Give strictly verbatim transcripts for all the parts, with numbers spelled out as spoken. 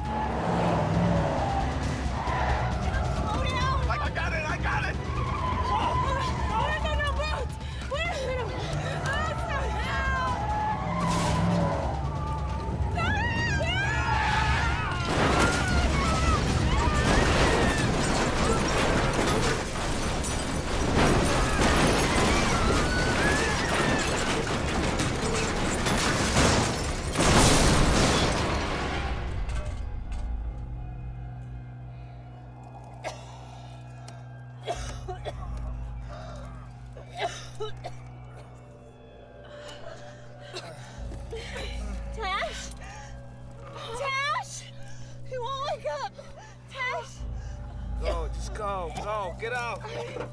Go, go, get out.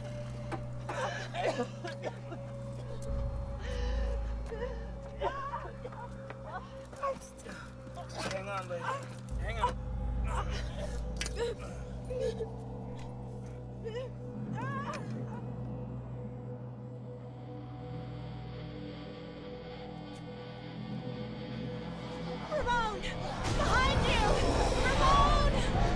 Hang on, lady. Hang on. Ramon! Behind you! Ramon!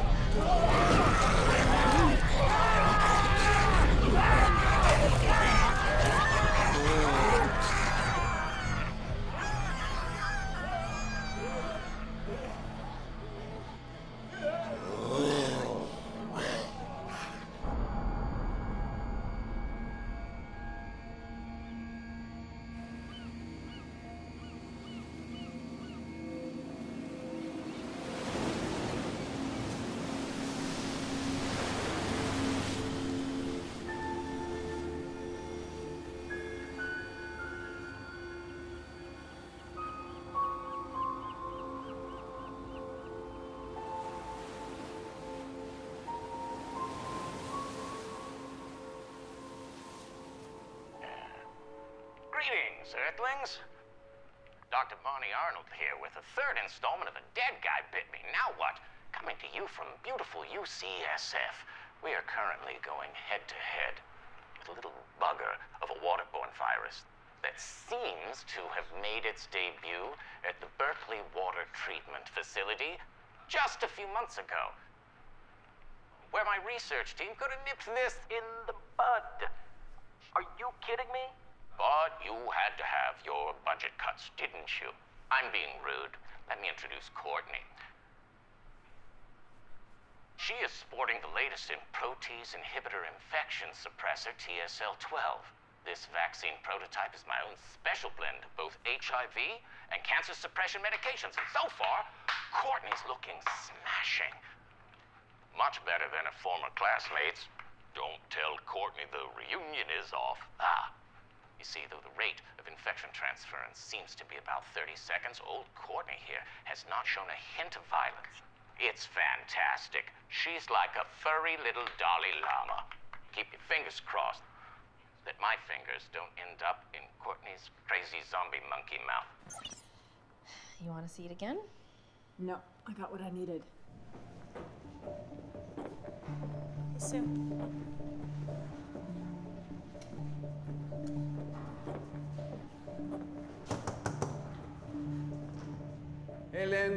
Greetings, Earthlings. Doctor Barney Arnold here with the third installment of A Dead Guy Bit Me. Now what? Coming to you from beautiful U C S F. We are currently going head-to-head with a little bugger of a waterborne virus that seems to have made its debut at the Berkeley Water Treatment Facility just a few months ago, where my research team could have nipped this in the bud. Are you kidding me? But you had to have your budget cuts, didn't you? I'm being rude. Let me introduce Courtney. She is sporting the latest in protease inhibitor infection suppressor T S L twelve. This vaccine prototype is my own special blend of both H I V and cancer suppression medications. And so far, Courtney's looking smashing. Much better than her former classmates. Don't tell Courtney the reunion is off. Ah. You see, though the rate of infection transference seems to be about thirty seconds, old Courtney here has not shown a hint of violence. It's fantastic. She's like a furry little Dalai Lama. Keep your fingers crossed that my fingers don't end up in Courtney's crazy zombie monkey mouth. You want to see it again? No, I got what I needed. Sue. Hey, Lynn.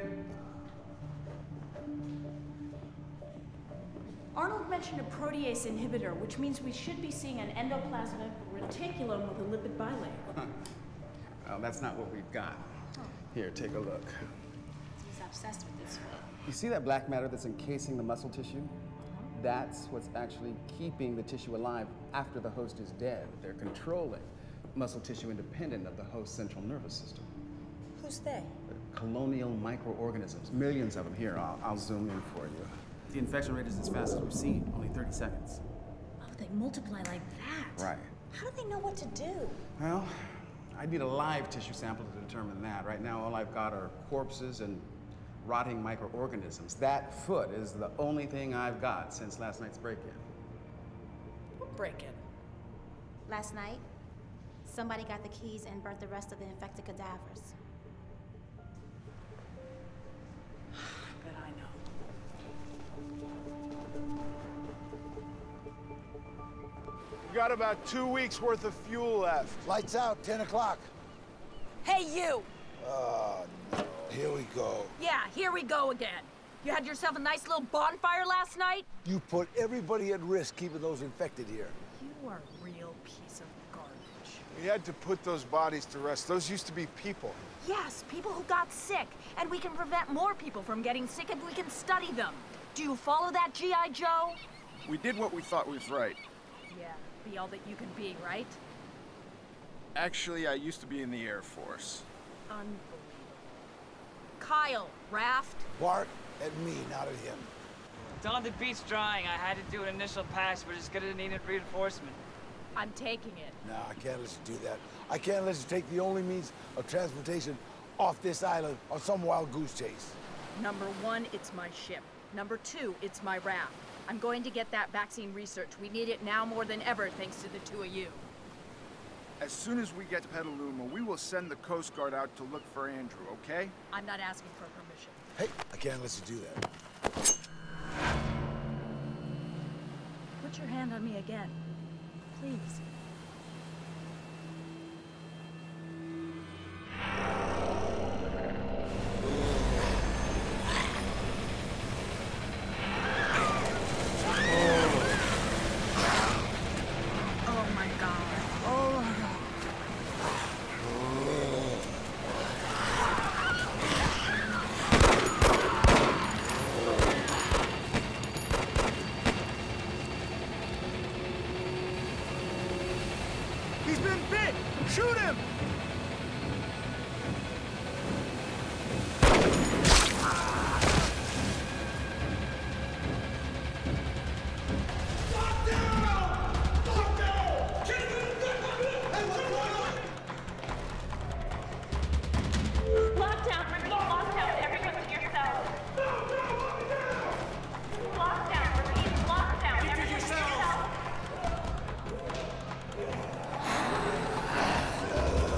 Arnold mentioned a protease inhibitor, which means we should be seeing an endoplasmic reticulum with a lipid bilayer. Huh. Well, that's not what we've got. Oh. Here, take a look. He's obsessed with this one. You see that black matter that's encasing the muscle tissue? That's what's actually keeping the tissue alive after the host is dead. They're controlling muscle tissue independent of the host's central nervous system. Who's they? Colonial microorganisms, millions of them. Here, I'll, I'll zoom in for you. The infection rate is as fast as we've seen, only thirty seconds. Oh, they multiply like that. Right. How do they know what to do? Well, I need a live tissue sample to determine that. Right now, all I've got are corpses and rotting microorganisms. That foot is the only thing I've got since last night's break-in. What break-in? Last night, somebody got the keys and burnt the rest of the infected cadavers. Bet I know. We got about two weeks worth of fuel left. Lights out, ten o'clock. Hey, you! Oh, no. Here we go. Yeah, here we go again. You had yourself a nice little bonfire last night? You put everybody at risk keeping those infected here. You are a real piece of garbage. We had to put those bodies to rest. Those used to be people. Yes, people who got sick. And we can prevent more people from getting sick if we can study them. Do you follow that, G I Joe? We did what we thought was right. Yeah, be all that you can be, right? Actually, I used to be in the Air Force. Unbelievable. Kyle, Raft? Bart at me, not at him. Don, the beach's drying. I had to do an initial pass. We're just gonna need reinforcement. I'm taking it. No, I can't let you do that. I can't let you take the only means of transportation off this island on some wild goose chase. Number one, it's my ship. Number two, it's my raft. I'm going to get that vaccine research. We need it now more than ever, thanks to the two of you. As soon as we get to Petaluma, we will send the Coast Guard out to look for Andrew, okay? I'm not asking for permission. Hey, I can't let you do that. Put your hand on me again. Please. He's been bit! Shoot him! Lockdown! Repeat, lockdown! Everyone to your cells! Lockdown! Repeat, lockdown! Everyone to your cells!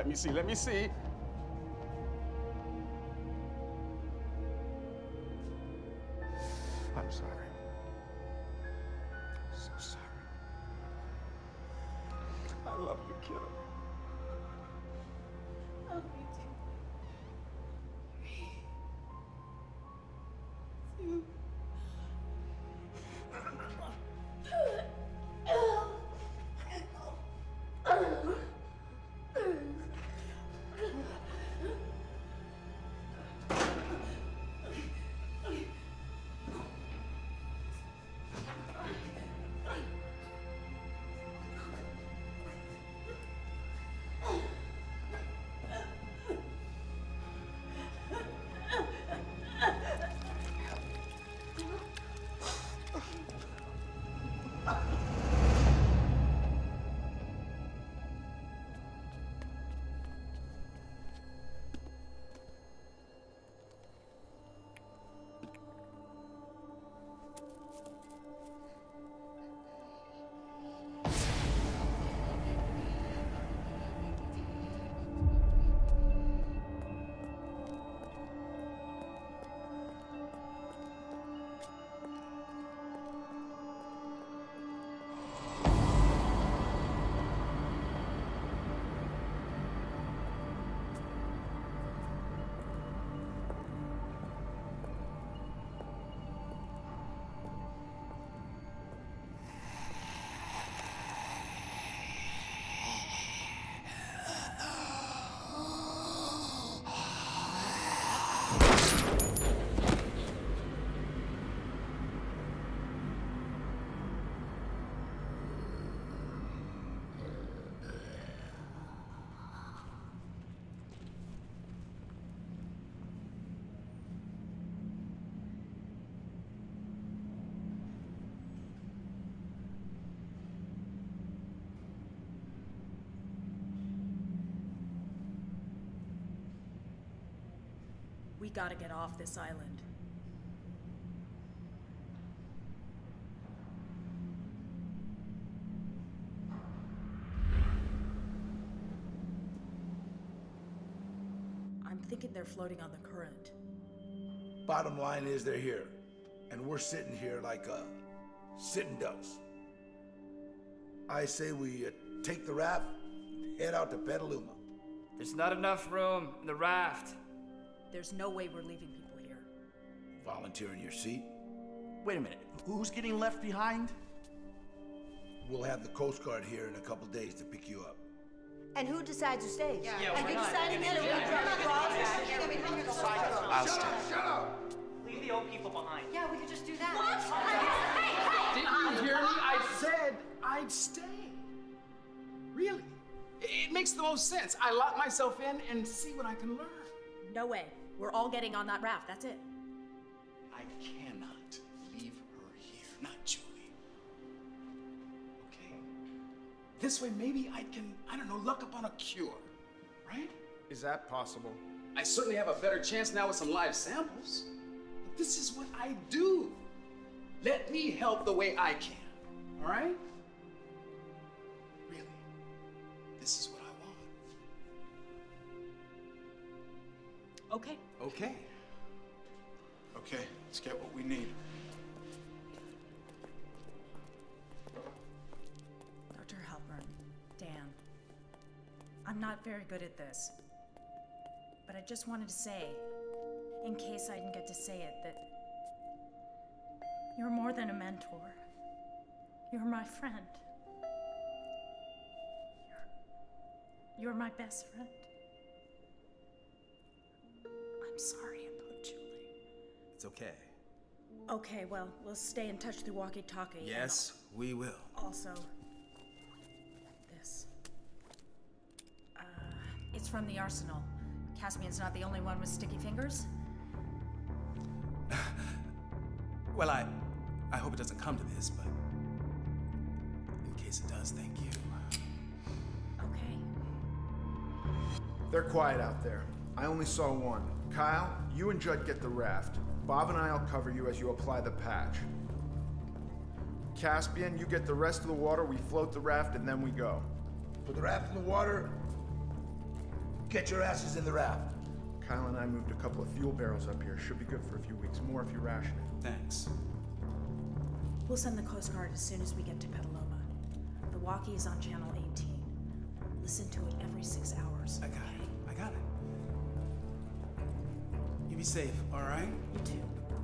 me see, let me see. I'm sorry. I'm so sorry. I love you, kiddo. I love you too. You. We gotta get off this island. I'm thinking they're floating on the current. Bottom line is they're here. And we're sitting here like uh, sitting ducks. I say we uh, take the raft, head out to Petaluma. There's not enough room in the raft. There's no way we're leaving people here. Volunteer in your seat. Wait a minute, who's getting left behind? We'll have the Coast Guard here in a couple days to pick you up. And who decides who stays? Yeah, yeah, and why you not? deciding that? I'll stay. Shut up! Leave the old people behind. Yeah, we could just do that. What? Didn't you hear me? I said I'd stay. Really? It makes the most sense. I lock myself in and see what I can learn. No way. We're all getting on that raft, that's it. I cannot leave her here, not Julie. Okay. This way, maybe I can, I don't know, luck up on a cure, right? Is that possible? I certainly have a better chance now with some live samples. But this is what I do. Let me help the way I can, all right? Really, this is what I want. Okay. Okay. Okay, let's get what we need. Doctor Halpern, Dan, I'm not very good at this, but I just wanted to say, in case I didn't get to say it, that you're more than a mentor. You're my friend. You're, you're my best friend. I'm sorry about Julie. It's okay. Okay, well, we'll stay in touch through walkie-talkie. Yes, we will. Also, this. Uh, it's from the arsenal. Caspian's not the only one with sticky fingers. Well, I, I hope it doesn't come to this, but in case it does, thank you. Okay. They're quiet out there. I only saw one. Kyle, you and Judd get the raft. Bob and I'll cover you as you apply the patch. Caspian, you get the rest of the water, we float the raft, and then we go. Put the raft in the water, Get your asses in the raft. Kyle and I moved a couple of fuel barrels up here. Should be good for a few weeks more if you ration it. Thanks. We'll send the Coast Guard as soon as we get to Petaluma. The walkie is on channel eighteen. Listen to it every six hours. I got it. I got it. You be safe, all right? You too.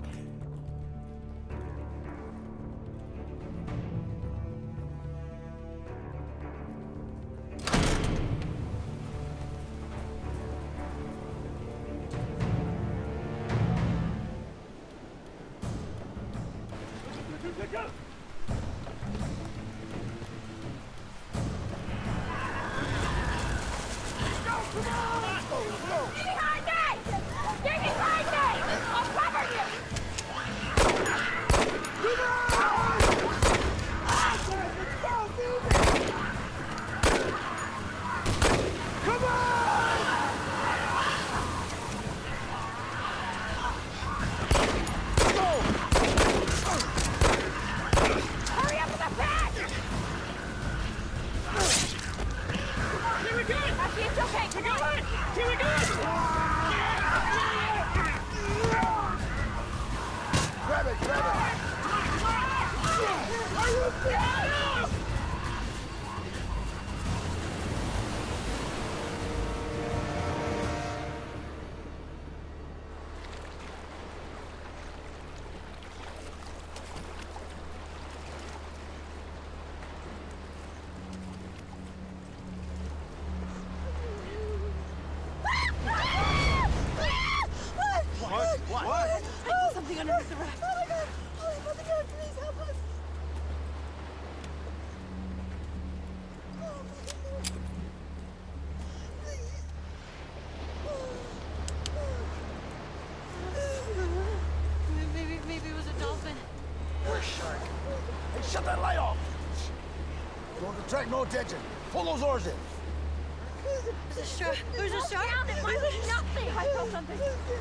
Attract no attention. Pull those oars in. There's a shark. There's a shark. Down, it might be nothing. I felt something.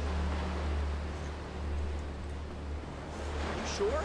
You sure?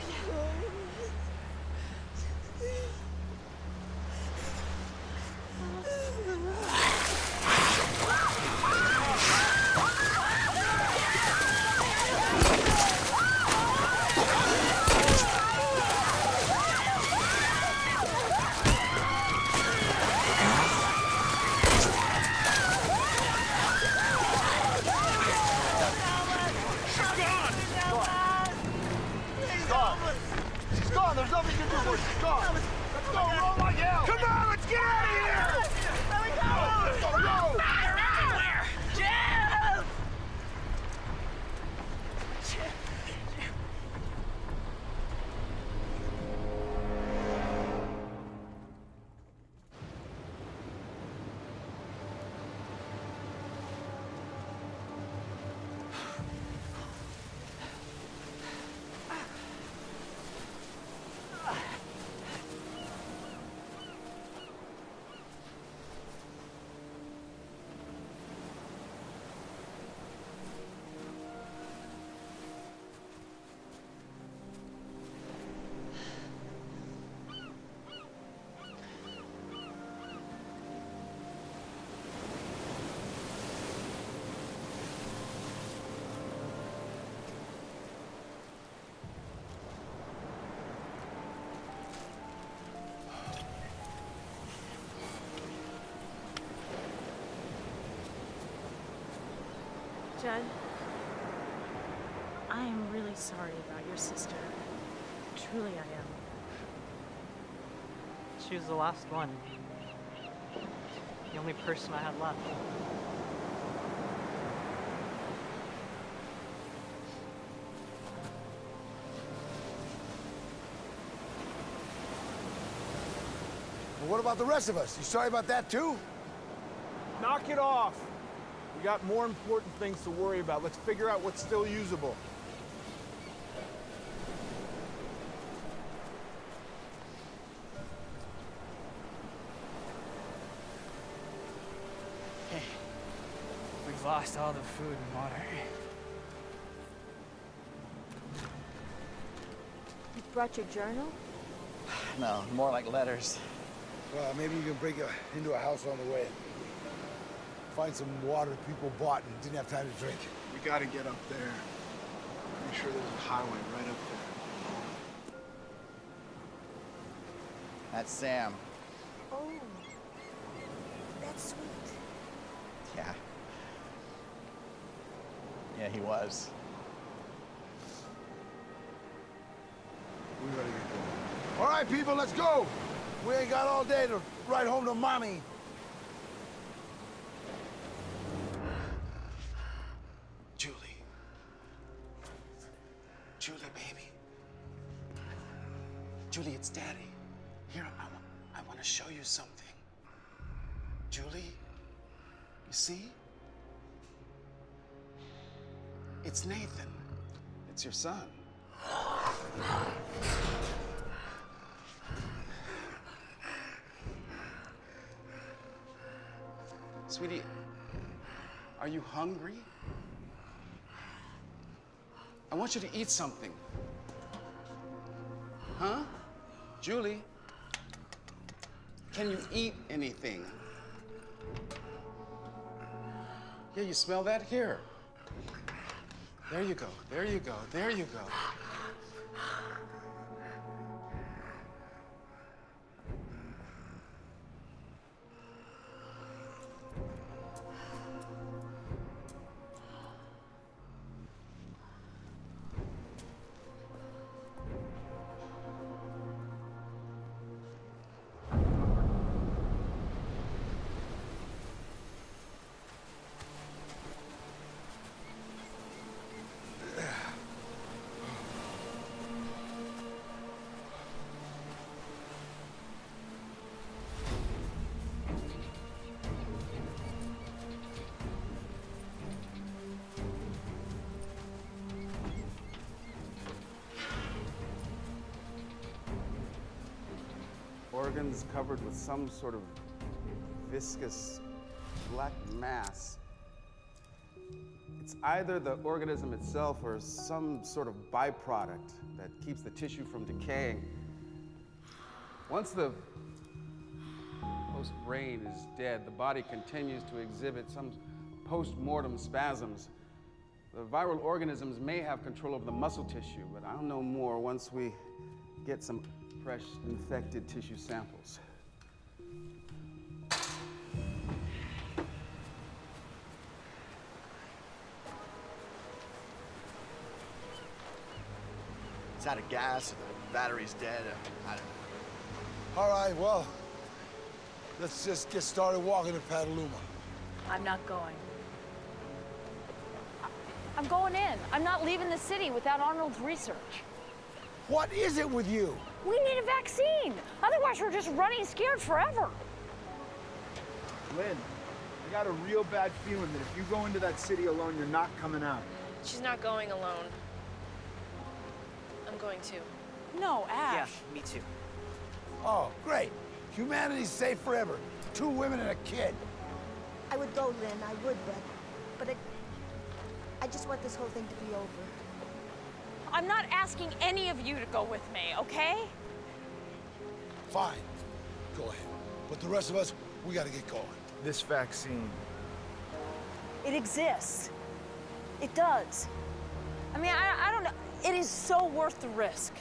Judd, I am really sorry about your sister. Truly I am. She was the last one. The only person I had left. Well, what about the rest of us? You sorry about that too? Knock it off. We got more important things to worry about. Let's figure out what's still usable. Hey, we've lost all the food and water. You brought your journal? No, more like letters. Well, maybe you can break a, into a house on the way. Find some water people bought and didn't have time to drink. We gotta get up there. Pretty sure there's a highway right up there. That's Sam. Oh, that's sweet. Yeah. Yeah, he was. We gotta get going. All right, people, let's go. We ain't got all day to ride home to mommy. Julie. Julie, baby. Julie, it's Daddy. Here, I, wa I want to show you something. Julie, you see? It's Nathan. It's your son. Sweetie, are you hungry? I want you to eat something. Huh? Julie, can you eat anything? Yeah, you smell that? Here. There you go, there you go, there you go. Organs covered with some sort of viscous black mass. It's either the organism itself or some sort of byproduct that keeps the tissue from decaying. Once the host brain is dead, the body continues to exhibit some post-mortem spasms. The viral organisms may have control over the muscle tissue, but I'll know more once we get some fresh infected tissue samples. It's out of gas, or the battery's dead. I don't know. All right, well, let's just get started walking to Petaluma. I'm not going. I'm going in. I'm not leaving the city without Arnold's research. What is it with you? We need a vaccine. Otherwise, we're just running scared forever. Lynn, I got a real bad feeling that if you go into that city alone, you're not coming out. She's not going alone. I'm going too. No, Ash. Yeah, me too. Oh, great. Humanity's safe forever. Two women and a kid. I would go, Lynn, I would, but... But I... I just want this whole thing to be over. I'm not asking any of you to go with me, okay? Fine. Go ahead. But the rest of us, we gotta get going. This vaccine. It exists. It does. I mean, I, I don't know. It is so worth the risk.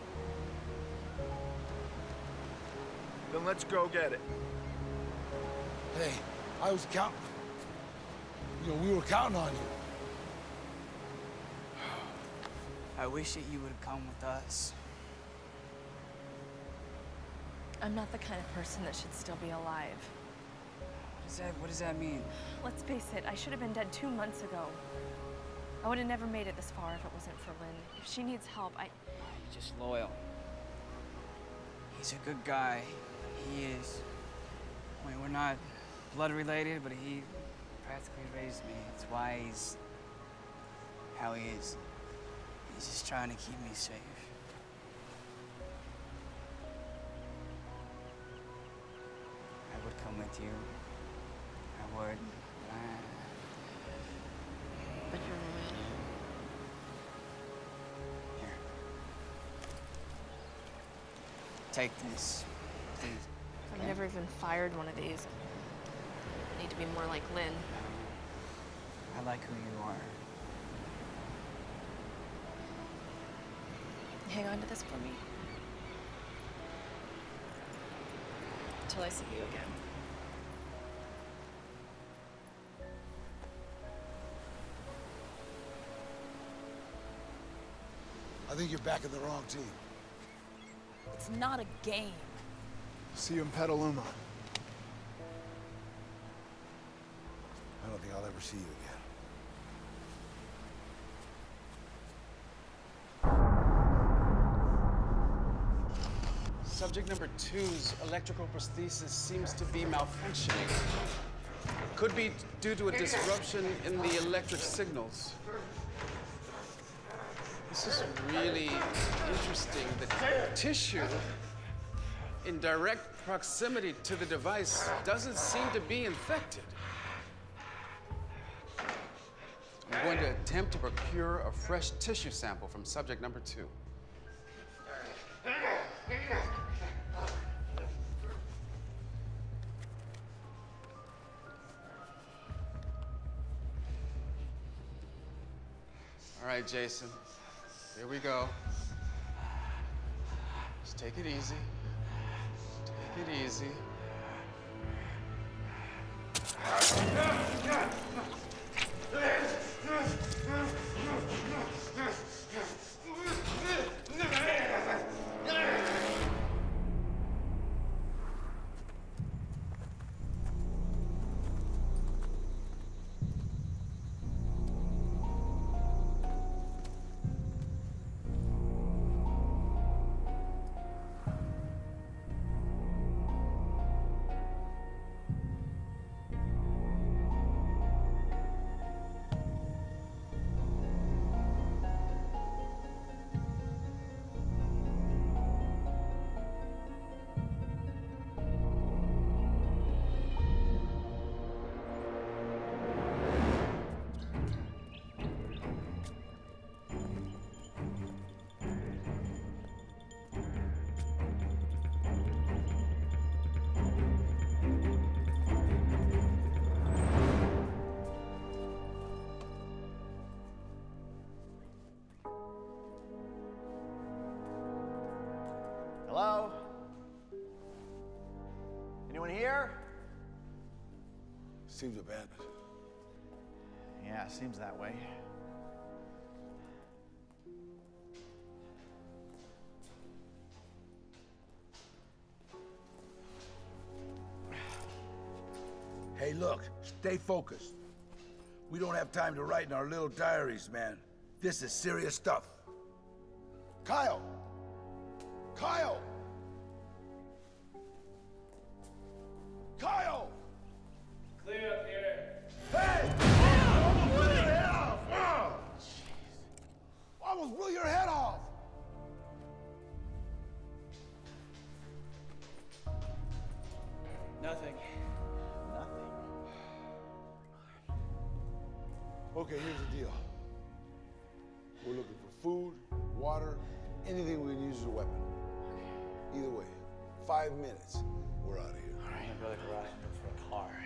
Then let's go get it. Hey, I was counting. You know, we were counting on you. I wish that you would have come with us. I'm not the kind of person that should still be alive. What does that, what does that mean? Let's face it, I should have been dead two months ago. I would have never made it this far if it wasn't for Lynn. If she needs help, I... He's just loyal. He's a good guy. He is. I mean, we're not blood related, but he practically raised me. That's why he's how he is. He's just trying to keep me safe. I would come with you. I would. But, I... but you're loyal. Here. Take this, please. I've never even fired one of these. need to be more like Lynn. I like who you are. Hang on to this for me. Until I see you again. I think you're back in the wrong team. It's not a game. See you in Petaluma. I don't think I'll ever see you again. Subject number two's electrical prosthesis seems to be malfunctioning. Could be due to a disruption in the electric signals. This is really interesting. The tissue in direct proximity to the device doesn't seem to be infected. I'm going to attempt to procure a fresh tissue sample from subject number two. All right, Jason. Here we go. Just take it easy. Take it easy. Hello? Anyone here? Seems abandoned. Yeah, seems that way. Hey, look, stay focused. We don't have time to write in our little diaries, man. This is serious stuff. Kyle! Kyle! Kyle! Clear up here. Hey! I almost blew your head off! Oh! Jeez. I almost blew your head off! Nothing. Nothing. Okay, here's the deal. We're looking for food, water, anything we can use as a weapon. Either way, five minutes, we're out of here. All right, I'm gonna go to the garage and look for a car.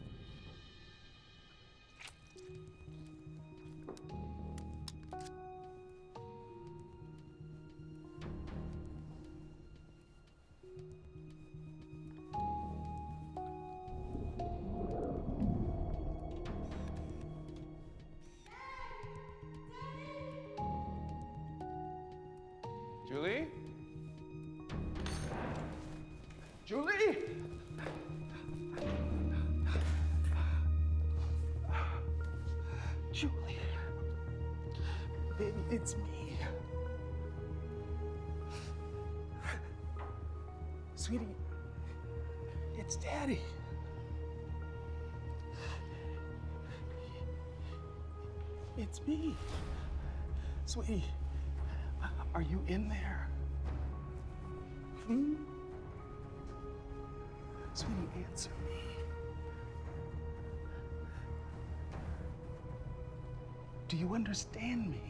Julie? Julie? Julie. Baby, it's me. Sweetie, it's Daddy. It's me. Sweetie, are you in there? Hmm? Sweetie, answer me. Do you understand me?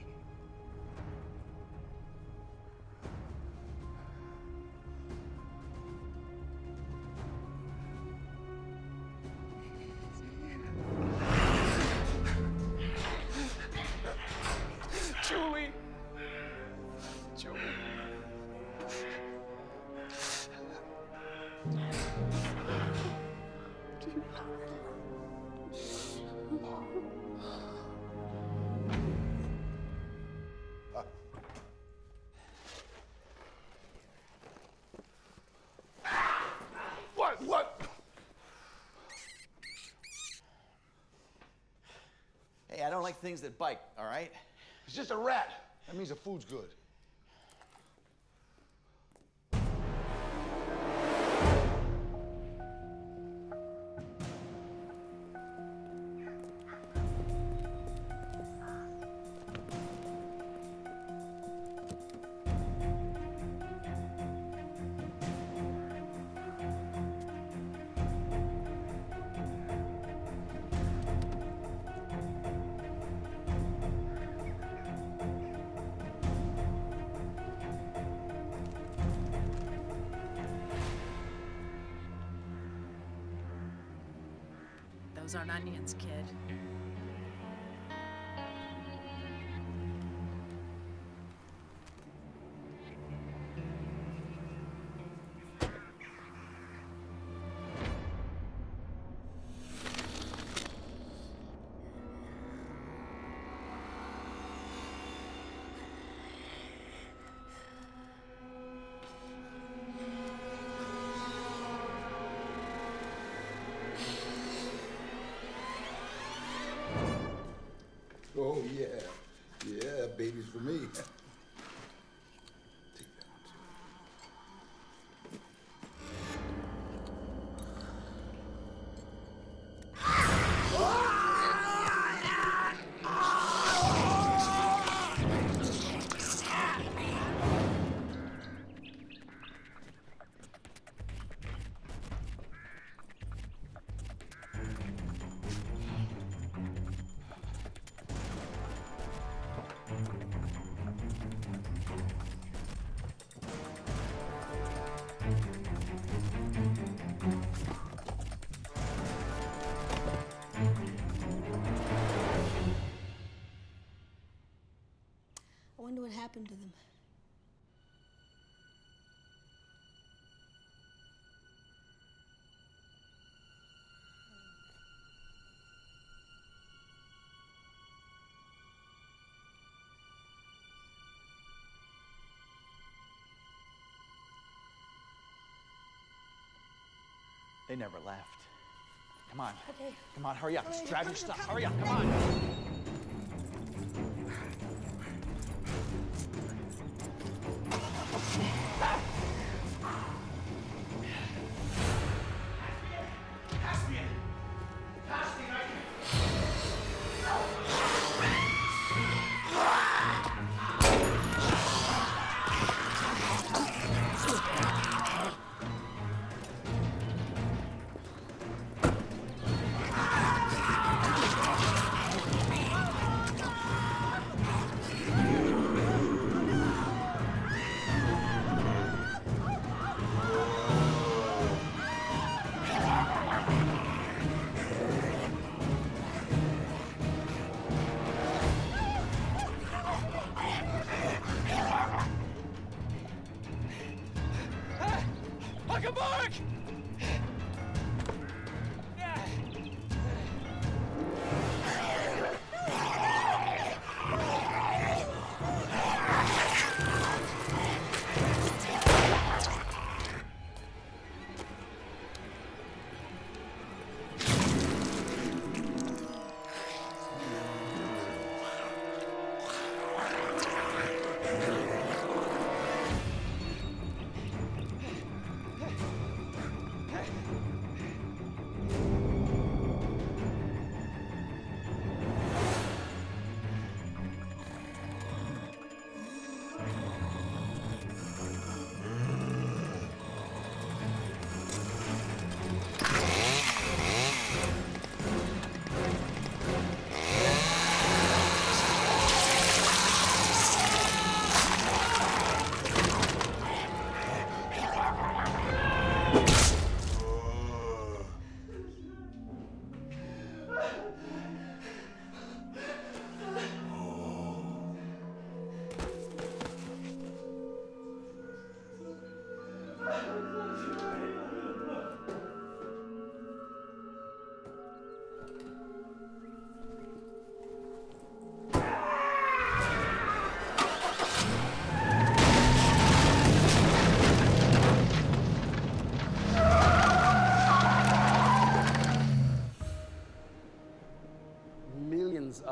Hey, I don't like things that bite, all right? It's just a rat. That means the food's good. Those aren't onions, kid. Oh, yeah. Yeah, baby's for me. I wonder what happened to them. They never left. Come on. Okay. Come on, hurry up. All Just right, grab I'm your coming, stuff. I'm Hurry up, coming. come on.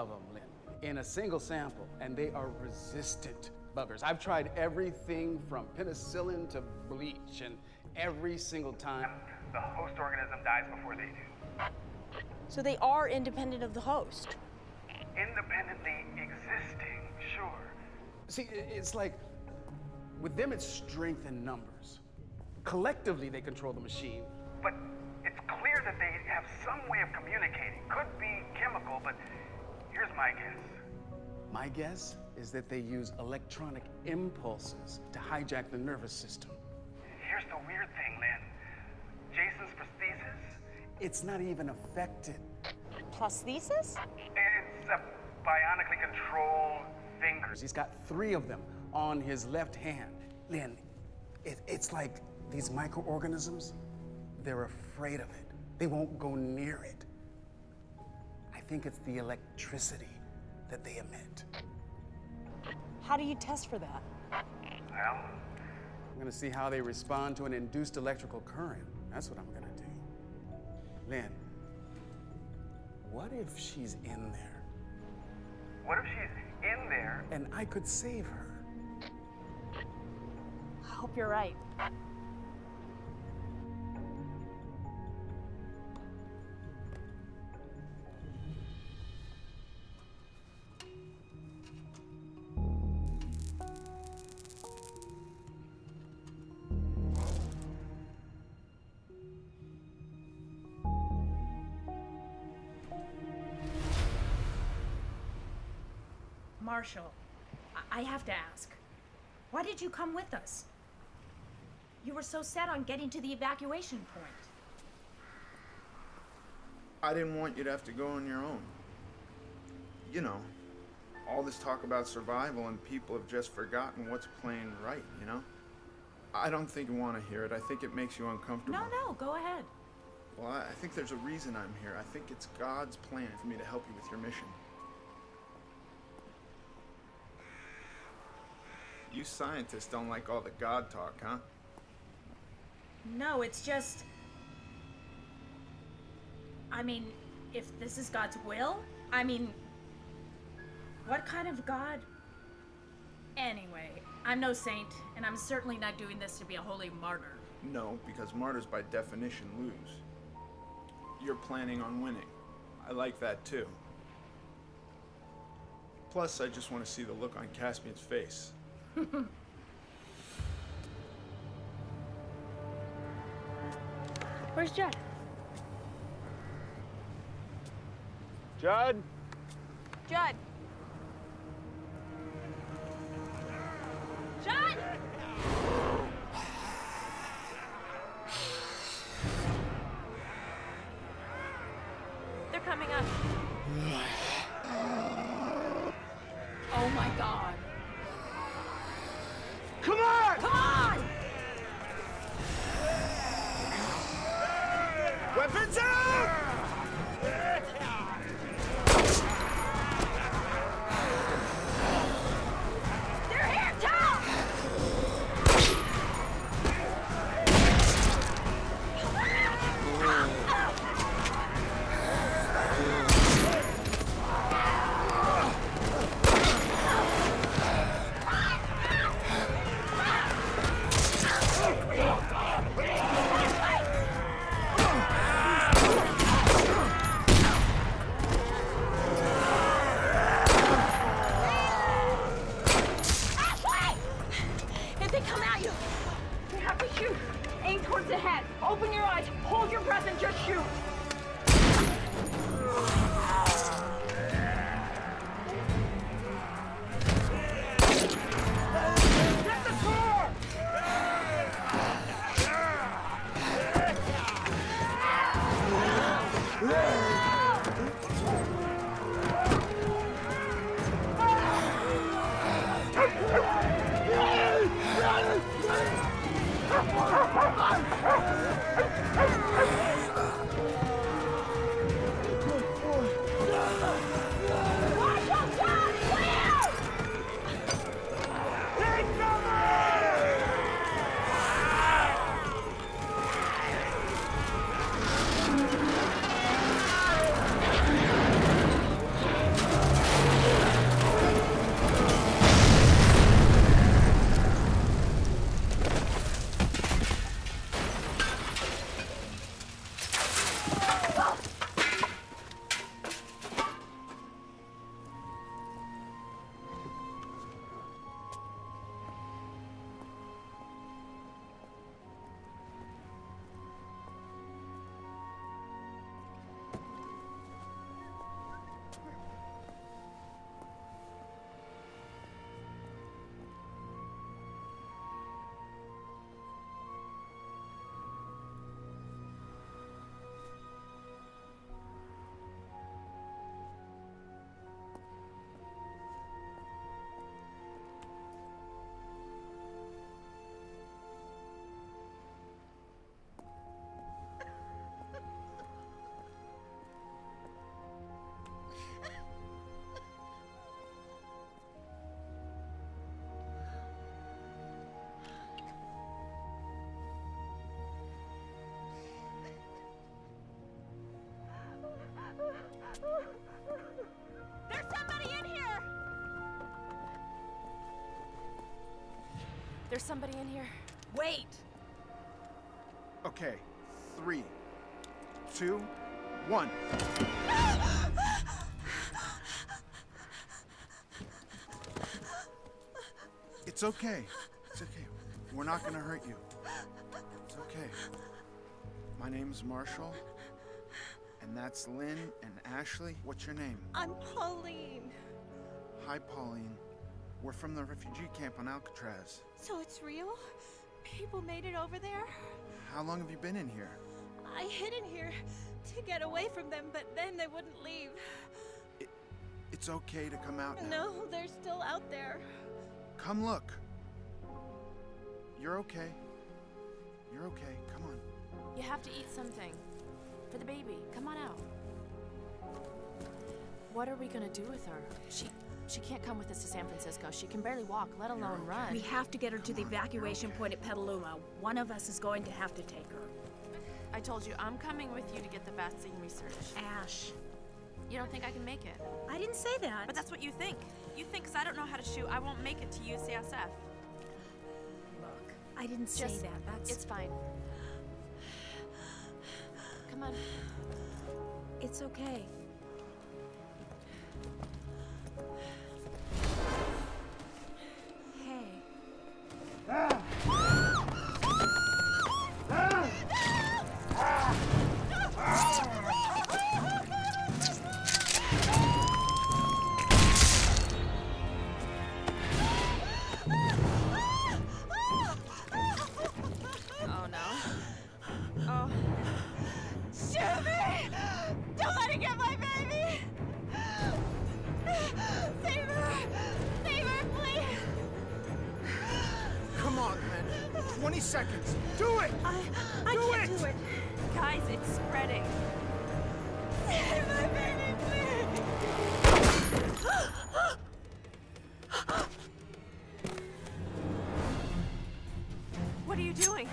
of them, Lynn, in a single sample, and they are resistant buggers. I've tried everything from penicillin to bleach, and every single time, the host organism dies before they do. So they are independent of the host? Independently existing, sure. See, it's like, with them it's strength in numbers. Collectively, they control the machine. But it's clear that they have some way of communicating. Could be chemical, but here's my guess. My guess is that they use electronic impulses to hijack the nervous system. Here's the weird thing, Lynn. Jason's prosthesis? It's not even affected. Prosthesis? It's a bionically controlled finger. He's got three of them on his left hand. Lynn, it, it's like these microorganisms, they're afraid of it. They won't go near it. I think it's the electricity that they emit. How do you test for that? Well, I'm gonna see how they respond to an induced electrical current. That's what I'm gonna do. Lynn, what if she's in there? What if she's in there? And I could save her. I hope you're right. Marshall, I, I have to ask, why did you come with us? You were so set on getting to the evacuation point. I didn't want you to have to go on your own. You know, all this talk about survival and people have just forgotten what's playing right, you know? I don't think you want to hear it. I think it makes you uncomfortable. No, no, go ahead. Well, I, I think there's a reason I'm here. I think it's God's plan for me to help you with your mission. You scientists don't like all the God talk, huh? No, it's just... I mean, if this is God's will, I mean, what kind of God? Anyway, I'm no saint, and I'm certainly not doing this to be a holy martyr. No, because martyrs by definition lose. You're planning on winning. I like that too. Plus, I just want to see the look on Caspian's face. Where's Judd? Judd? Judd! Judd! They're coming up. Oh my God. Come on! Come on! Weapons out! There's somebody in here. Wait! Okay, three, two, one. It's okay. It's okay. We're not gonna hurt you. It's okay. My name's Marshall, and that's Lynn and Ashley. What's your name? I'm Pauline. Hi, Pauline. We're from the refugee camp on Alcatraz. So it's real? People made it over there? How long have you been in here? I hid in here to get away from them, but then they wouldn't leave. It, it's okay to come out now. No, they're still out there. Come look. You're okay. You're okay. Come on. You have to eat something. For the baby. Come on out. What are we gonna do with her? She she can't come with us to San Francisco. She can barely walk, let alone run. We have to get her to the evacuation point at Petaluma. One of us is going to have to take her. I told you, I'm coming with you to get the vaccine research. Ash. You don't think I can make it? I didn't say that. But that's what you think. You think because I don't know how to shoot, I won't make it to U C S F. Look, I didn't say Just, that. That's... It's fine. Come on. It's okay. Hey. Ah! Oh no. Oh. Shoot me! Don't let her get my baby! Save her! Save her, please! Come on, man. twenty seconds. Do it! I, I do can't it! do it. Guys, it's spreading. Save my baby, please! What are you doing?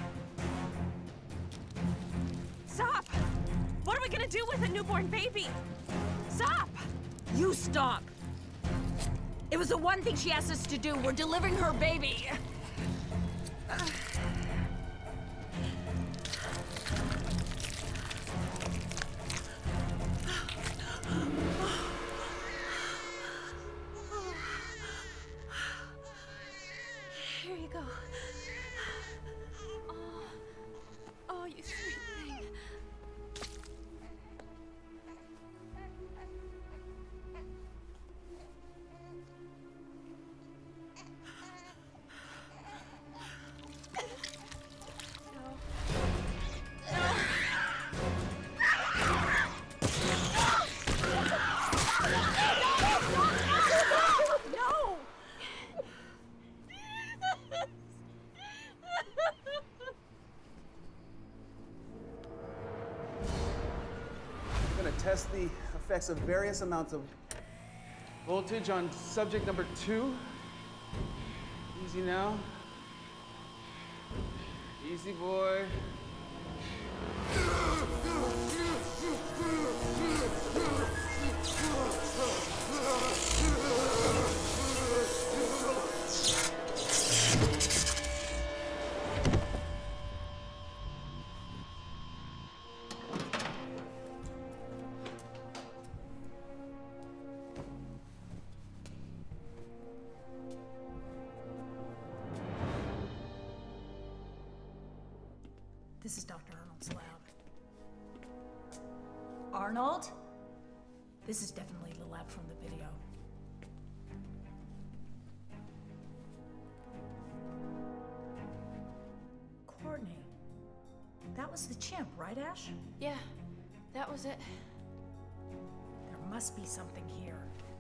Stop! What are we gonna do with a newborn baby? Stop! You stop! It was the one thing she asked us to do. We're delivering her baby. Here you go. Oh, oh, you sweet thing. Test the effects of various amounts of voltage on subject number two. Easy now. Easy, boy. This is Doctor Arnold's lab. Arnold? This is definitely the lab from the video. Courtney. That was the chimp, right, Ash? Yeah, that was it. There must be something here.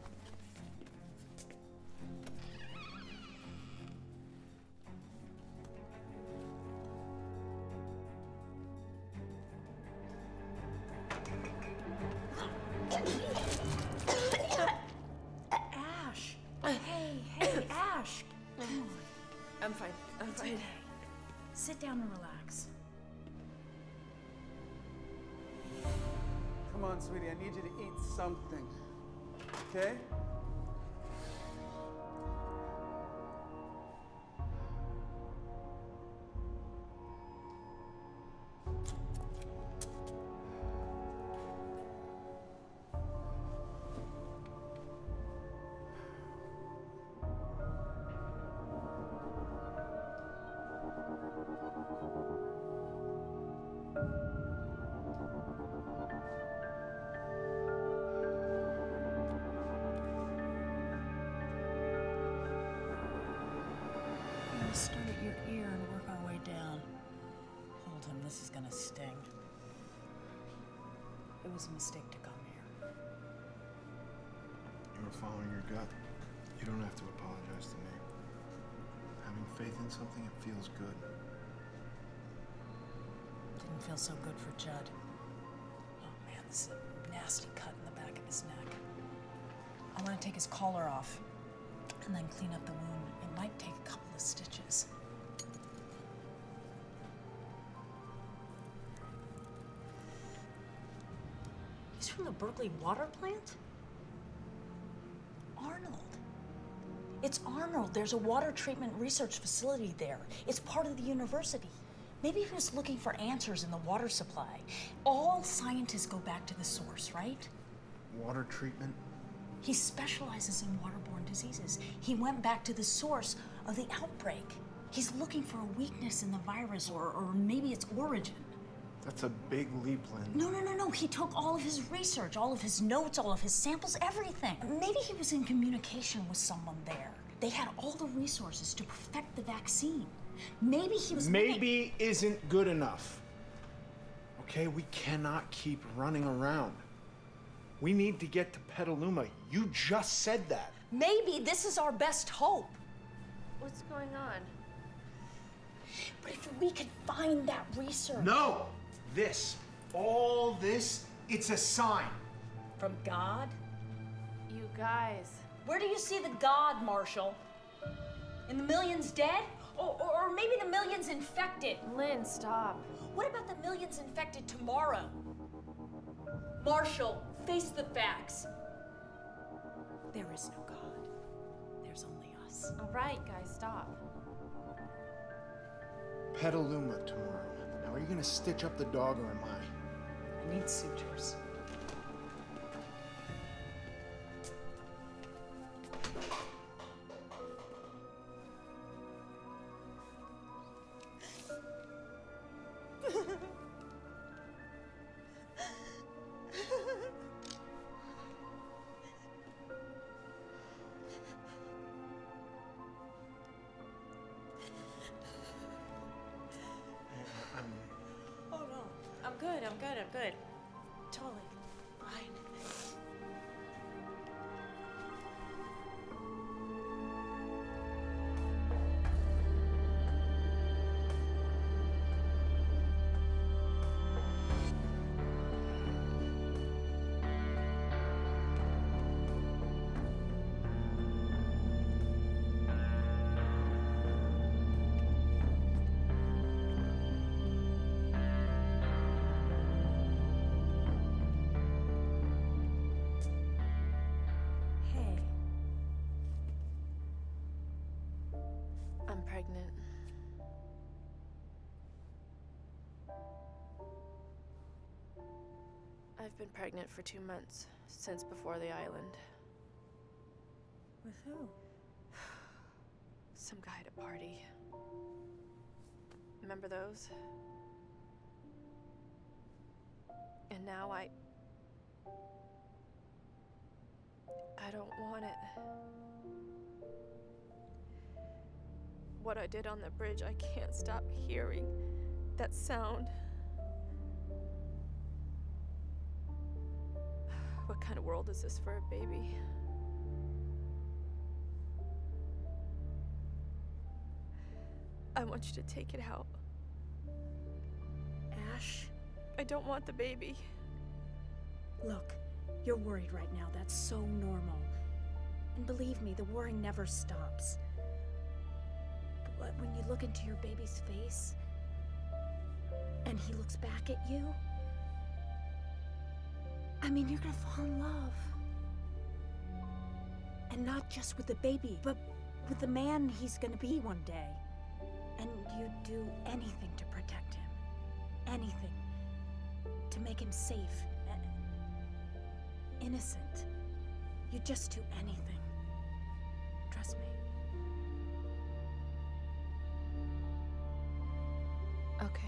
Ash! Hey, hey, Ash! Come on. I'm fine. I'm It's fine. okay. Sit down and relax. Come on, sweetie, I need you to eat something. Okay? your ear and work our way down. Hold him, this is gonna sting. It was a mistake to come here. You were following your gut. You don't have to apologize to me. Having faith in something, it feels good. Didn't feel so good for Judd. Oh man, this is a nasty cut in the back of his neck. I want to take his collar off and then clean up the wound. It might take a couple of stitches. He's from the Berkeley water plant? Arnold. It's Arnold. There's a water treatment research facility there. It's part of the university. Maybe he was looking for answers in the water supply. All scientists go back to the source, right? Water treatment? He specializes in waterborne diseases. He went back to the source of the outbreak. He's looking for a weakness in the virus or, or maybe its origin. That's a big leap, Lynn. No, no, no, no. He took all of his research, all of his notes, all of his samples, everything. Maybe he was in communication with someone there. They had all the resources to perfect the vaccine. Maybe he was Maybe looking... isn't good enough. Okay, we cannot keep running around. We need to get to Petaluma. You just said that. Maybe this is our best hope. What's going on? But if we could find that research... No! This, all this, it's a sign. From God? You guys. Where do you see the God, Marshall? In the millions dead? Or, or, or maybe the millions infected? Lynn, stop. What about the millions infected tomorrow? Marshall, face the facts. There is no God. There's only us. All right, guys, stop. Petaluma tomorrow. Now, are you gonna stitch up the dog or am I? I need sutures. I'm good, I'm good, I'm good. Totally fine. Pregnant. I've been pregnant for two months, since before the island. With who? Some guy at a party. Remember those? And now I... I don't want it. What I did on the bridge, I can't stop hearing that sound. What kind of world is this for a baby? I want you to take it out. Ash? I don't want the baby. Look, you're worried right now. That's so normal. And believe me, the worry never stops. But when you look into your baby's face, and he looks back at you, I mean, you're gonna fall in love. And not just with the baby, but with the man he's gonna be one day. And you'd do anything to protect him. Anything. To make him safe. Innocent. You'd just do anything. Trust me. Okay.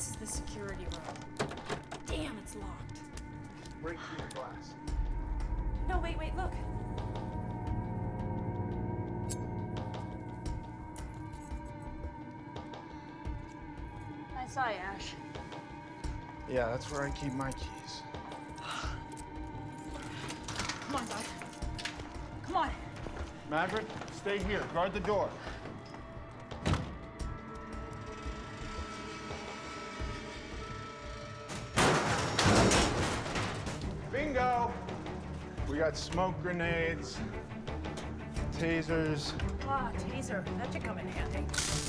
is the security room. Damn, it's locked. Break through the glass. No, wait, wait, look. Nice eye, Ash. Yeah, that's where I keep my keys. Come on, bud. Come on. Maverick, stay here. Guard the door. Bingo! We got smoke grenades, tasers. Ah, taser. That should come in handy.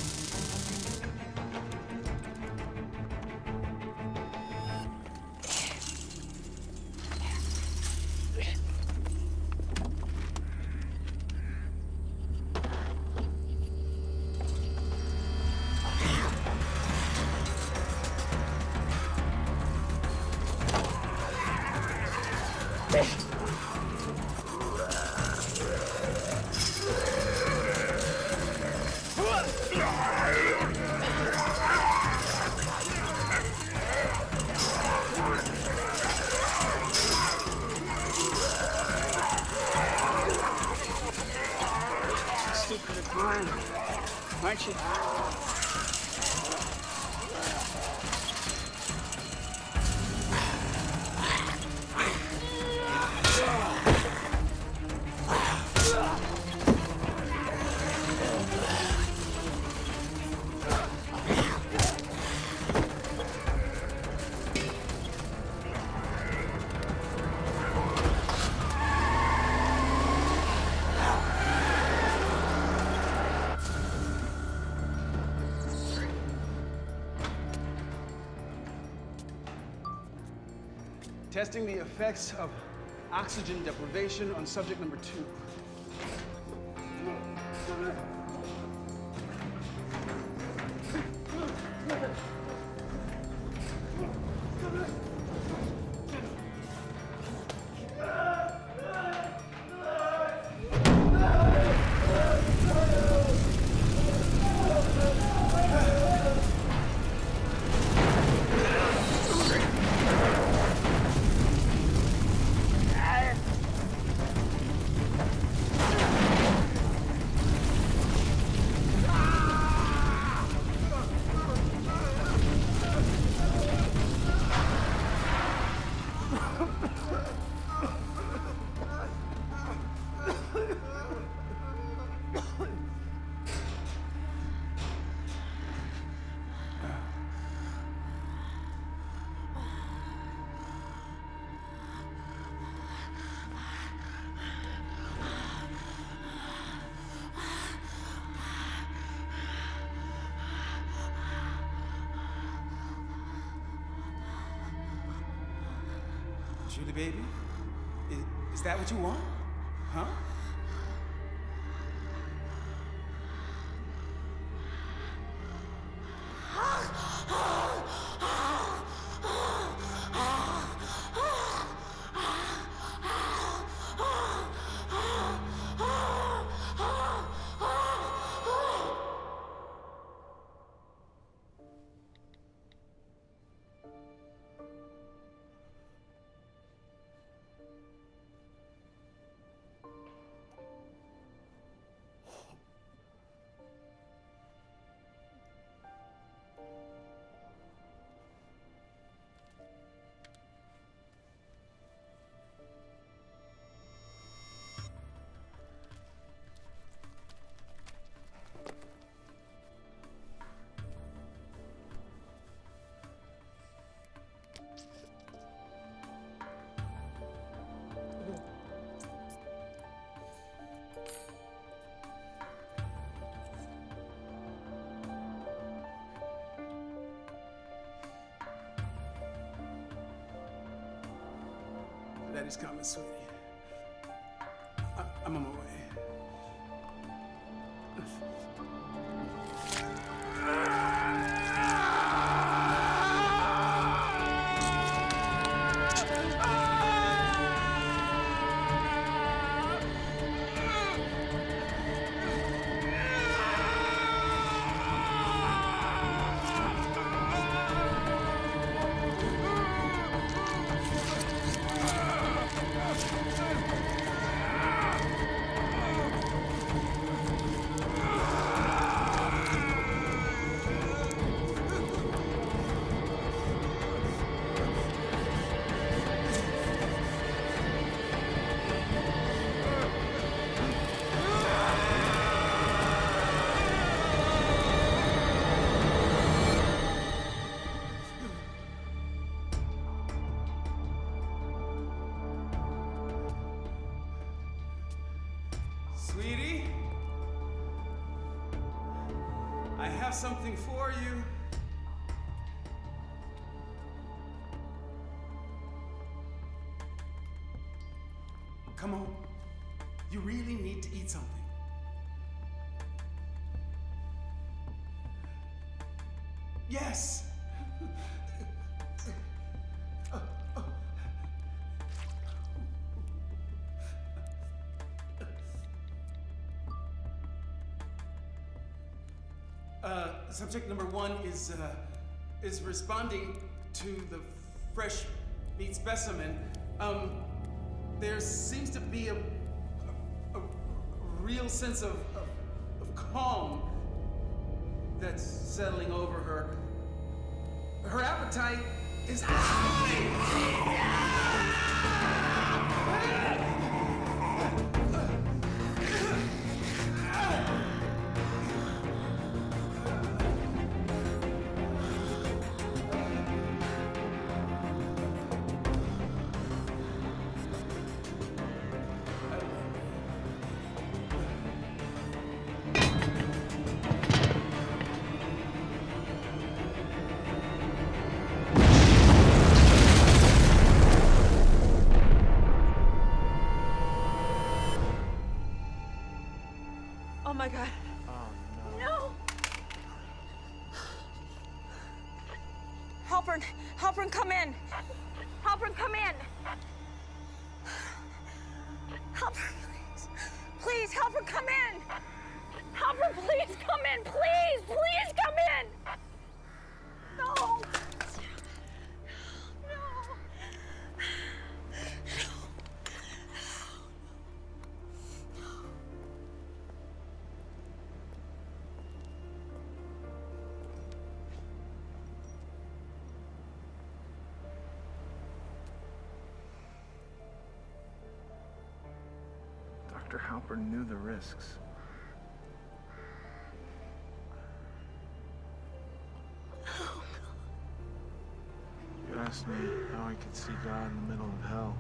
Aren't you? Testing the effects of oxygen deprivation on subject number two. Julie, baby, is, is that what you want? Huh? Daddy's coming, sweetie. I I'm on my way. have something for you. Come on. You really need to eat something. Yes. Uh, subject number one is uh, is responding to the fresh meat specimen. Um, there seems to be a, a, a real sense of, of, of calm that's settling over her. Her appetite is high. Oh my God. Oh, no. No. Halpern, Halpern, come in. Halpern, come in. Halpern, please. Please, Halpern, come in. Halpern, please come in. Please, please come in. No. Doctor Halpern knew the risks. You asked me how I could see God in the middle of hell.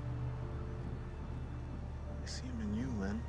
I see him in you, Lynn.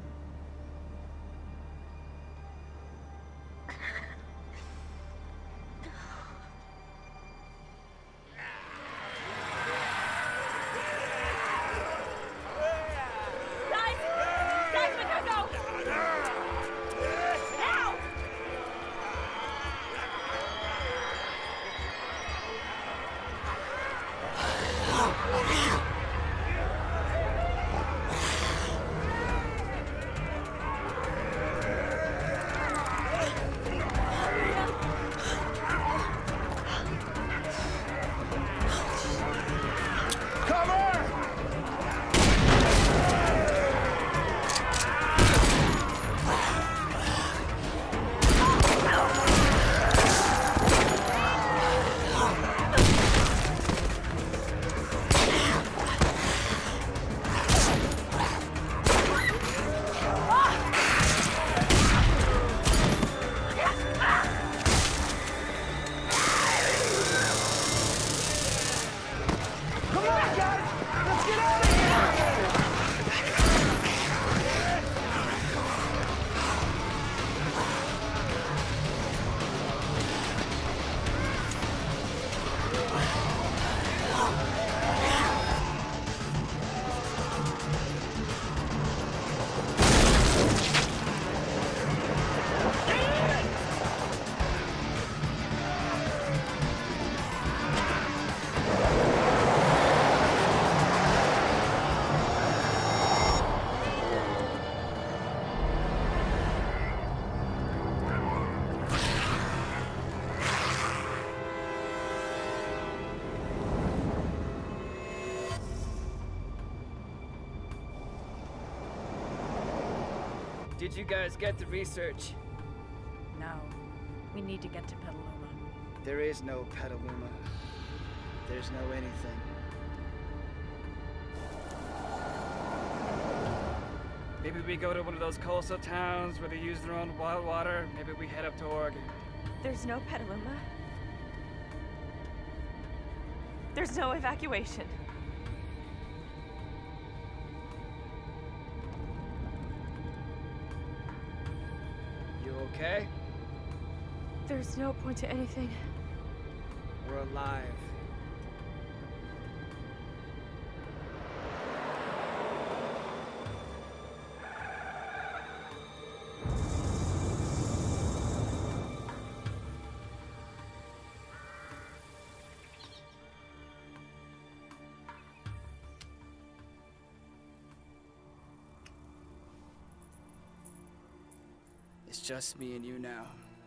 Did you guys get the research? No. We need to get to Petaluma. There is no Petaluma. There's no anything. Maybe we go to one of those coastal towns where they use their own wild water. Maybe we head up to Oregon. There's no Petaluma. There's no evacuation. You okay? There's no point to anything. We're alive. It's just me and you now.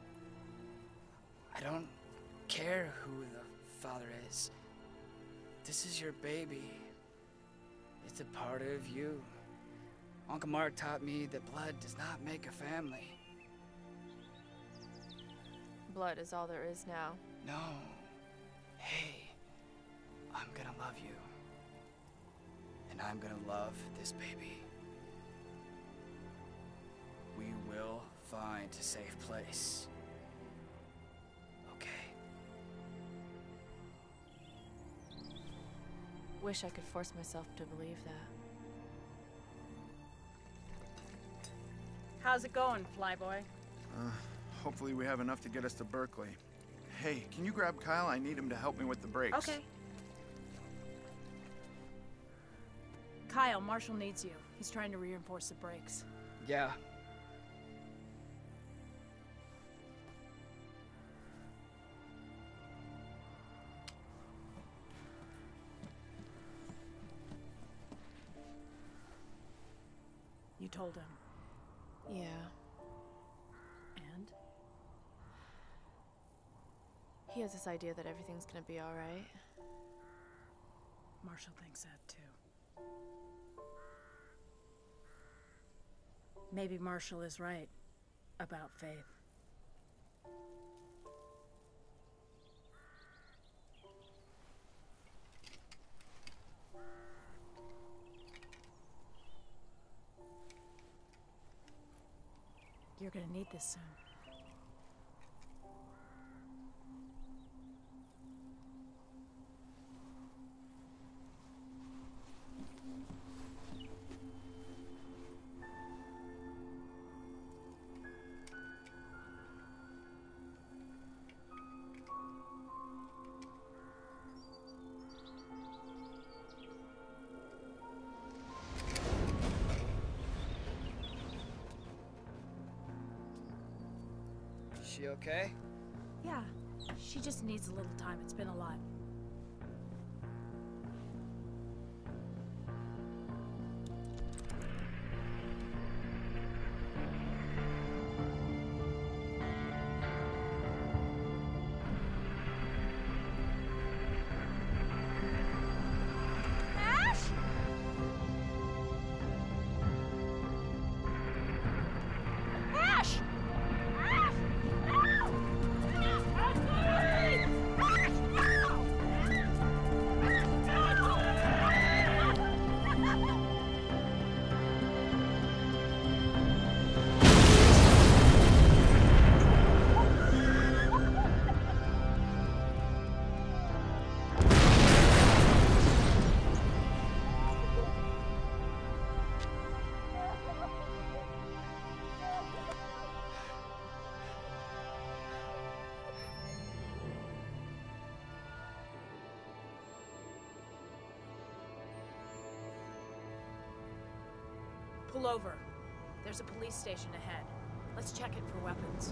I don't care who the father is. This is your baby. It's a part of you. Uncle Mark taught me that blood does not make a family. Blood is all there is now. No. Hey, I'm gonna love you. And I'm gonna love this baby. We will find a safe place. Okay? Wish I could force myself to believe that. How's it going, Flyboy? Uh, hopefully we have enough to get us to Berkeley. Hey, can you grab Kyle? I need him to help me with the brakes. Okay. Kyle, Marshall needs you. He's trying to reinforce the brakes. Yeah. You told him? Yeah. And? He has this idea that everything's gonna be alright. Marshall thinks that too. Maybe Marshall is right about Faith. You're gonna need this soon. She okay? Yeah, she just needs a little time. It's been a lot. Pull over. There's a police station ahead. Let's check it for weapons.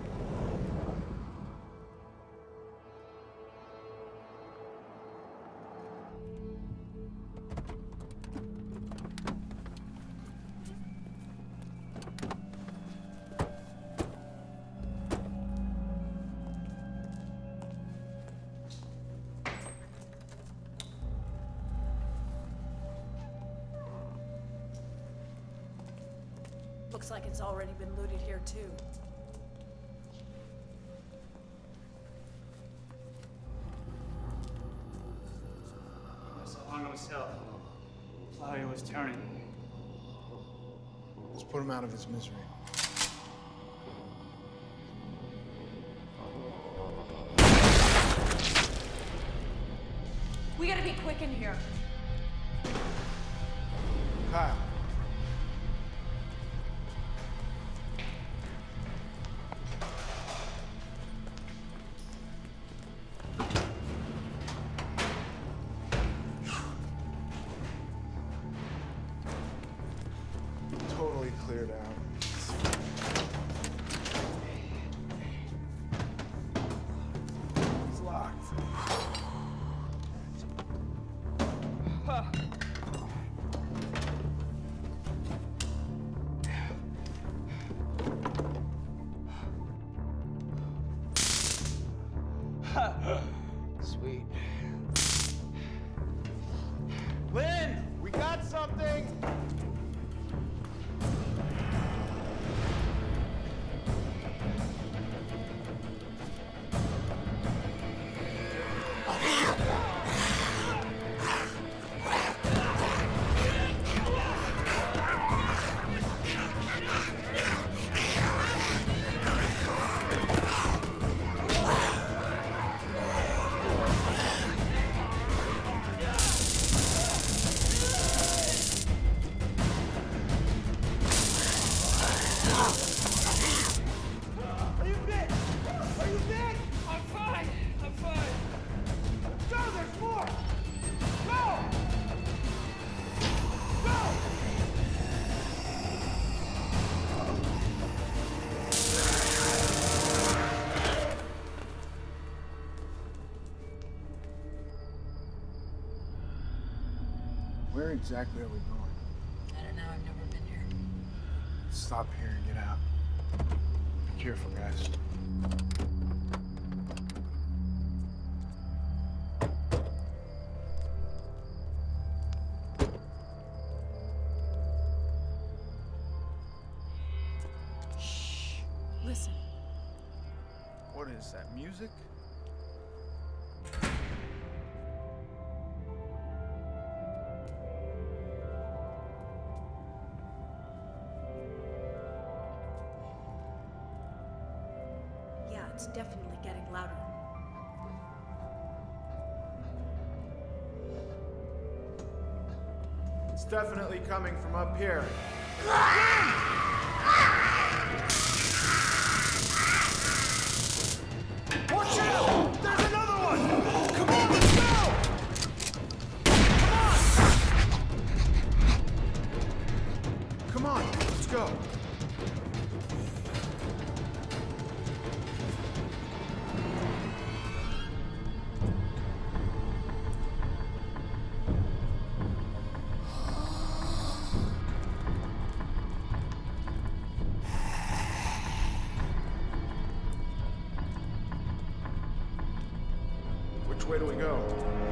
Looks like it's already been looted here, too. So long himself. Flavia was turning. Let's put him out of his misery. We gotta be quick in here. Kyle. Sweet. Lynn, we got something! Where exactly are we going? I don't know, I've never been here. Stop here and get out. Be careful, guys. Shh. Listen. What is that, music? It's definitely getting louder. It's definitely coming from up here. Watch out! There's another one! Come on, let's go! Come on! Come on, let's go. Which way do we go?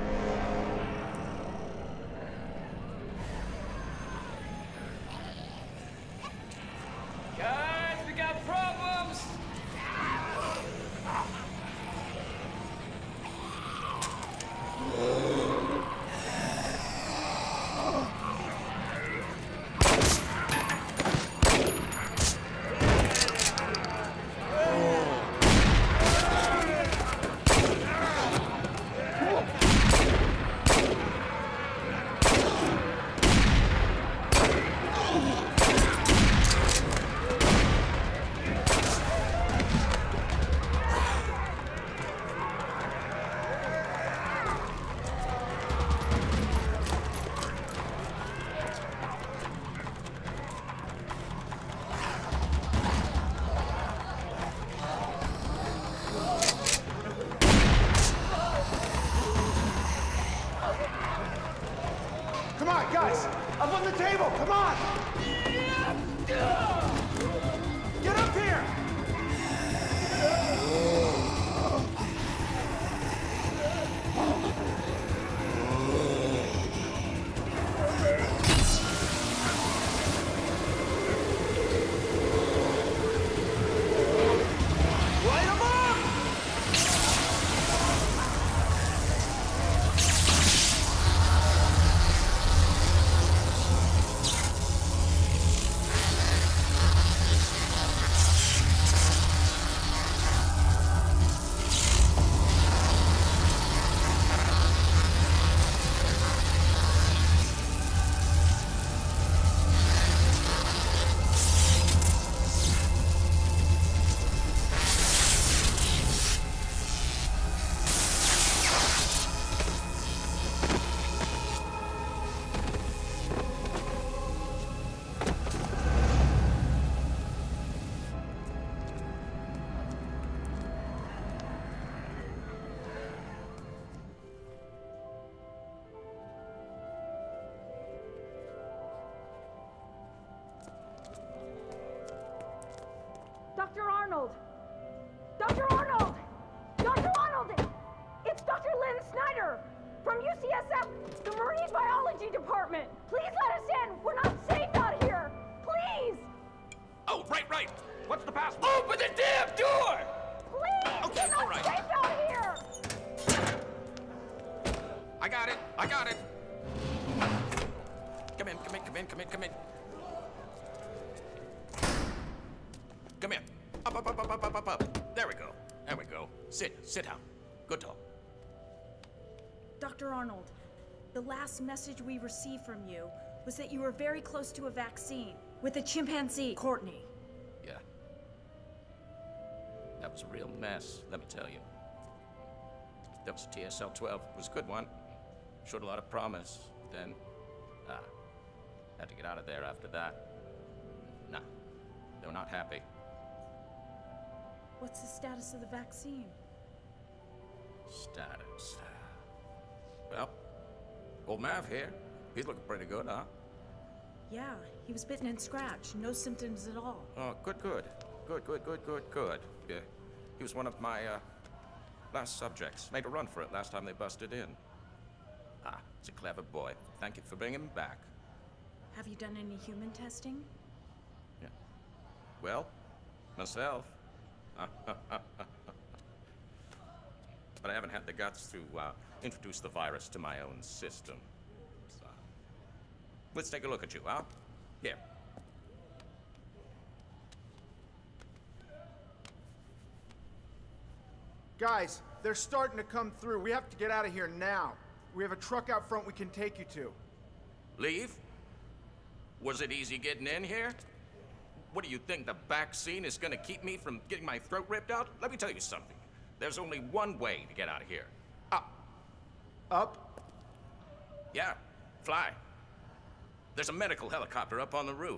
Guys, we got problems! Come on, guys! Up on the table, come on! Get up here! Light 'em up! From U C S F, the Marine Biology Department. Please let us in. We're not safe out here. Please. Oh, right, right. What's the password? Open the damn door! Please. Okay, We're not all right. safe out here. I got it. I got it. Come in, come in, come in, come in, come in. Come in. Up, up, up, up, up, up, up, up. There we go. There we go. Sit, sit down. Good dog. Doctor Arnold, the last message we received from you was that you were very close to a vaccine with a chimpanzee, Courtney. Yeah. That was a real mess, let me tell you. That was T S L twelve. It was a good one. Showed a lot of promise. Then, ah, had to get out of there after that. Nah, they were not happy. What's the status of the vaccine? Status. Well, old Mav here. He's looking pretty good, huh? Yeah, he was bitten and scratched. No symptoms at all. Oh, good, good. Good, good, good, good, good. Yeah. He was one of my, uh, last subjects. Made a run for it last time they busted in. Ah, he's a clever boy. Thank you for bringing him back. Have you done any human testing? Yeah. Well, myself. But I haven't had the guts to, uh, introduce the virus to my own system. So, let's take a look at you, huh? Here. Guys, they're starting to come through. We have to get out of here now. We have a truck out front we can take you to. Leave? Was it easy getting in here? What do you think, the vaccine is gonna keep me from getting my throat ripped out? Let me tell you something. There's only one way to get out of here. Up. Up? Yeah, fly. There's a medical helicopter up on the roof.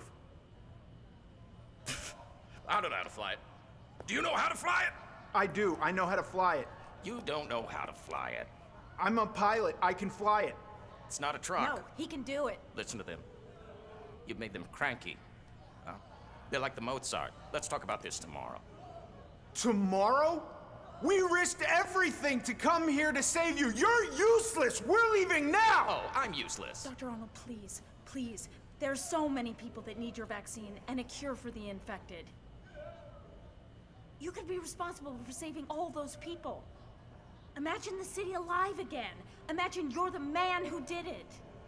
I don't know how to fly it. Do you know how to fly it? I do. I know how to fly it. You don't know how to fly it. I'm a pilot. I can fly it. It's not a truck. No, he can do it. Listen to them. You've made them cranky. Huh? They're like the Mozart. Let's talk about this tomorrow. Tomorrow? We risked everything to come here to save you. You're useless. We're leaving now. Oh, I'm useless. Doctor Arnold, please, please. There are so many people that need your vaccine and a cure for the infected. You could be responsible for saving all those people. Imagine the city alive again. Imagine you're the man who did it.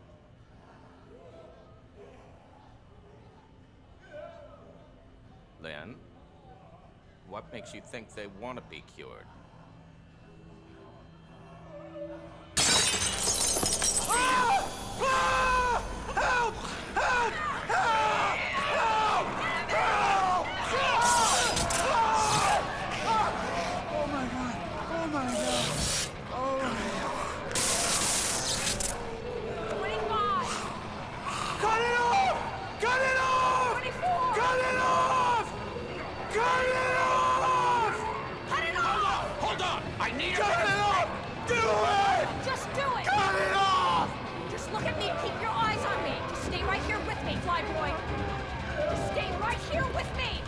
Then, what makes you think they want to be cured? Ah! Ah! Help! Help! Help! Help! Help! Oh my god. Oh my god. Oh. twenty-five. Cut it off! Cut it off! twenty-four. Cut it off! Cut it off! Cut it Hold off. on! Hold on! I need a Cut it off! Do it! Just do it. Cut it off! Just look at me. Keep your eyes on me. Just stay right here with me, Flyboy. Just stay right here with me.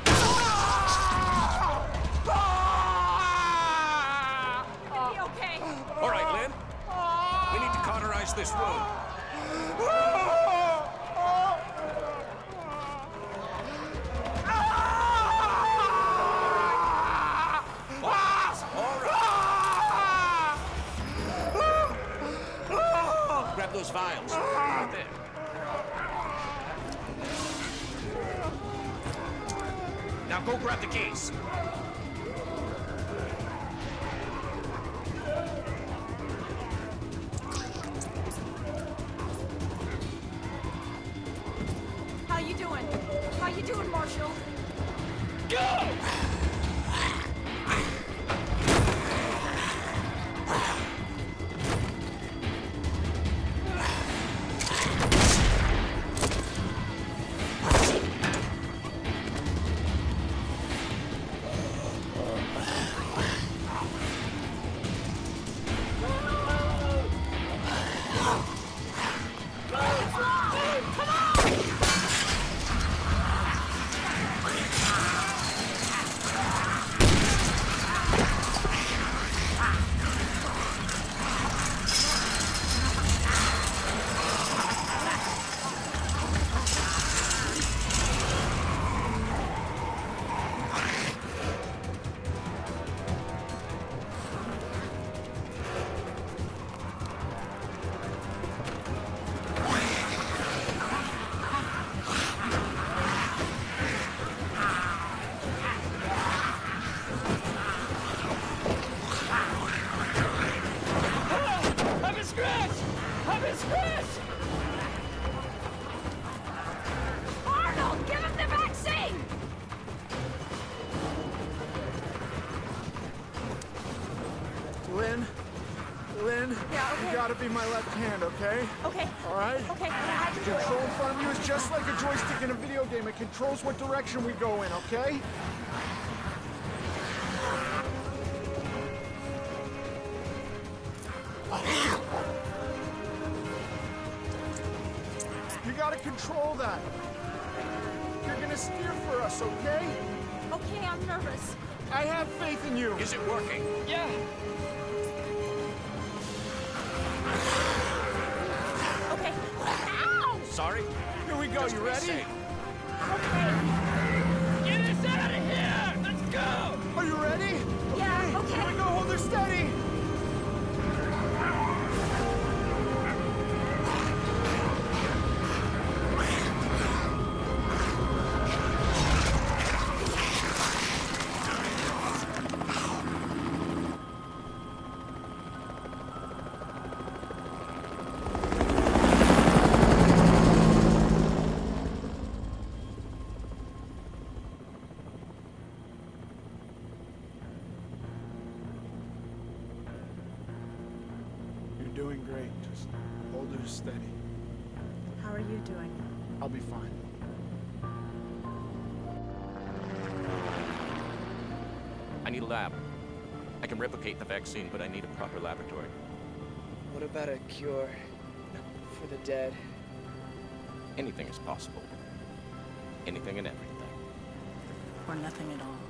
It'll be okay. All right, Lynn. We need to cauterize this wound. Grab those vials. Right there. Now go grab the keys. How you doing? How you doing, Marshall? Go! of his fist! Arnold, give him the vaccine! Lynn, Lynn, yeah, okay. You gotta be my left hand, okay? Okay. All right? Okay, I The can do it. control in front of you is just like a joystick in a video game. It controls what direction we go in, okay? You gotta control that. You're gonna steer for us, okay? Okay, I'm nervous. I have faith in you. Is it working? Yeah. Okay. Ow! Sorry? Here we go. Just You ready? reset. Okay. Get us out of here! Let's go! Are you ready? Yeah, okay. Here we go. Hold her steady. You're doing great. Just hold her steady. How are you doing? I'll be fine. I need a lab. I can replicate the vaccine, but I need a proper laboratory. What about a cure for the dead? Anything is possible. Anything and everything. Or nothing at all.